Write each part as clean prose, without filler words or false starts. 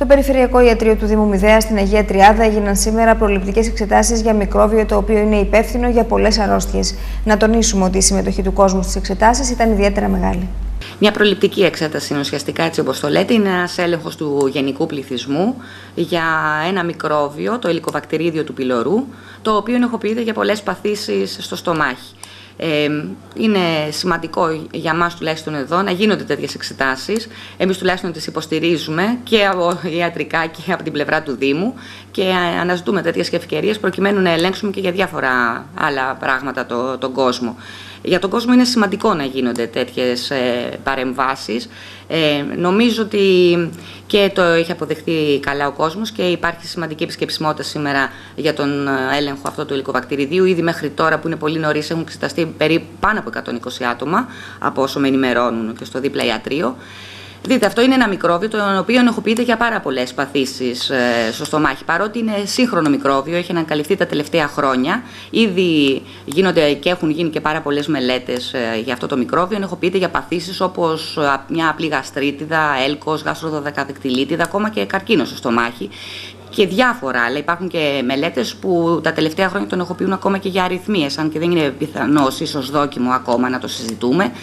Στο Περιφερειακό Ιατρείο του Δήμου Μηδέα στην Αγία Τριάδα έγιναν σήμερα προληπτικές εξετάσεις για μικρόβιο το οποίο είναι υπεύθυνο για πολλές αρρώστιες. Να τονίσουμε ότι η συμμετοχή του κόσμου στις εξετάσεις ήταν ιδιαίτερα μεγάλη. Μια προληπτική εξέταση είναι ουσιαστικά, έτσι όπως το λέτε, είναι ένας έλεγχος του γενικού πληθυσμού για ένα μικρόβιο, το ελικοβακτηρίδιο του πυλωρού, το οποίο ενοχοποιείται για πολλές παθήσεις στο στομάχι. Είναι σημαντικό για μας τουλάχιστον εδώ να γίνονται τέτοιες εξετάσεις. Εμείς τουλάχιστον τις υποστηρίζουμε και από ιατρικά και από την πλευρά του Δήμου και αναζητούμε τέτοιες ευκαιρίες προκειμένου να ελέγξουμε και για διάφορα άλλα πράγματα τον κόσμο. Για τον κόσμο είναι σημαντικό να γίνονται τέτοιες παρεμβάσεις. Νομίζω ότι και το έχει αποδεχτεί καλά ο κόσμος και υπάρχει σημαντική επισκεψιμότητα σήμερα για τον έλεγχο αυτού του ελικοβακτηριδίου. Ήδη μέχρι τώρα, που είναι πολύ νωρίς, έχουν εξεταστεί περίπου πάνω από 120 άτομα, από όσο με ενημερώνουν και στο δίπλα ιατρείο. Δείτε, αυτό είναι ένα μικρόβιο το οποίο ενοχοποιείται για πάρα πολλές παθήσεις στο στομάχι. Παρότι είναι σύγχρονο μικρόβιο, έχει ανακαλυφθεί τα τελευταία χρόνια. Ήδη γίνονται και έχουν γίνει και πάρα πολλές μελέτες για αυτό το μικρόβιο. Ενοχοποιείται για παθήσεις όπως μια απλή γαστρίτιδα, έλκος, γαστροδοδεκαδεκτυλίτιδα, ακόμα και καρκίνο στο στομάχι. Και διάφορα, αλλά υπάρχουν και μελέτες που τα τελευταία χρόνια τον ενοχοποιούν ακόμα και για αρρυθμίες, αν και δεν είναι πιθανός ίσως δόκιμο ακόμα να το συζητούμε.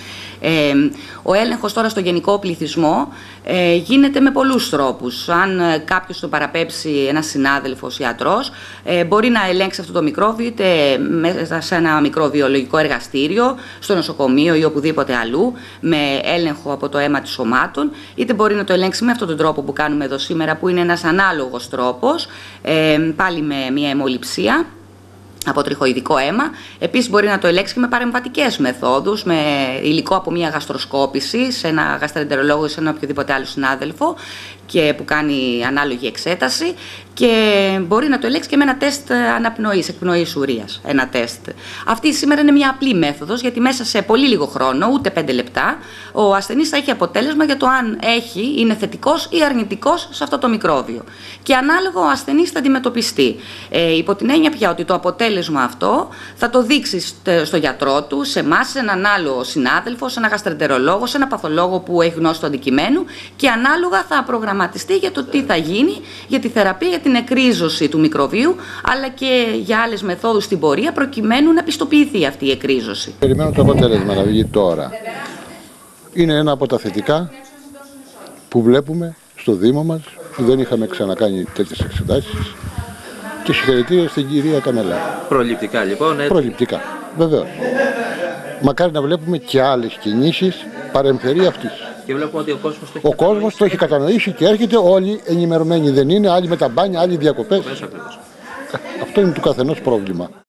Ο έλεγχος τώρα στο γενικό πληθυσμό γίνεται με πολλούς τρόπους. Αν κάποιος το παραπέμψει ένας συνάδελφος ιατρός, μπορεί να ελέγξει αυτό το μικρόβιο είτε μέσα σε ένα μικροβιολογικό εργαστήριο, στο νοσοκομείο ή οπουδήποτε αλλού, με έλεγχο από το αίμα της σωμάτων, είτε μπορεί να το ελέγξει με αυτόν τον τρόπο που κάνουμε εδώ σήμερα, που είναι ένας ανάλογος τρόπος, πάλι με μια αιμοληψία από τριχοειδικό αίμα. Επίσης μπορεί να το ελέγξει και με παρεμβατικές μεθόδους, με υλικό από μια γαστροσκόπηση σε ένα γαστρεντερολόγο ή σε ένα οποιοδήποτε άλλο συνάδελφο και που κάνει ανάλογη εξέταση, και μπορεί να το ελέγξει και με ένα τεστ αναπνοής, εκπνοής ουρίας, ένα τεστ. Αυτή σήμερα είναι μια απλή μέθοδος, γιατί μέσα σε πολύ λίγο χρόνο, ούτε 5 λεπτά, ο ασθενής θα έχει αποτέλεσμα για το αν είναι θετικός ή αρνητικός σε αυτό το μικρόβιο. Και ανάλογα ο ασθενής θα αντιμετωπιστεί. Υπό την έννοια πια ότι το αποτέλεσμα αυτό θα το δείξει στο γιατρό του, σε εμάς, σε έναν άλλο συνάδελφο, σε ένα γαστρεντερολόγο, σε ένα παθολόγο που έχει γνώση του αντικειμένου, και ανάλογα θα προγραμματιστεί για το τι θα γίνει, για τη θεραπεία, για την εκρίζωση του μικροβίου, αλλά και για άλλες μεθόδους στην πορεία, προκειμένου να πιστοποιηθεί αυτή η εκρίζωση. Περιμένω το αποτέλεσμα να βγει τώρα. Είναι ένα από τα θετικά που βλέπουμε στο Δήμο μας, που δεν είχαμε ξανακάνει τέτοιες εξετάσεις. Και συγχαρητήρια στην κυρία Κανελά. Προληπτικά λοιπόν, έτσι. Προληπτικά, βεβαίως. Μακάρι να βλέπουμε και άλλες κινήσεις παρεμφερεί αυτής. Και βλέπουμε ότι ο κόσμος το έχει κατανοήσει και έρχεται, όλοι ενημερωμένοι δεν είναι, άλλοι με τα μπάνια, άλλοι διακοπές. Αυτό είναι του καθενός πρόβλημα.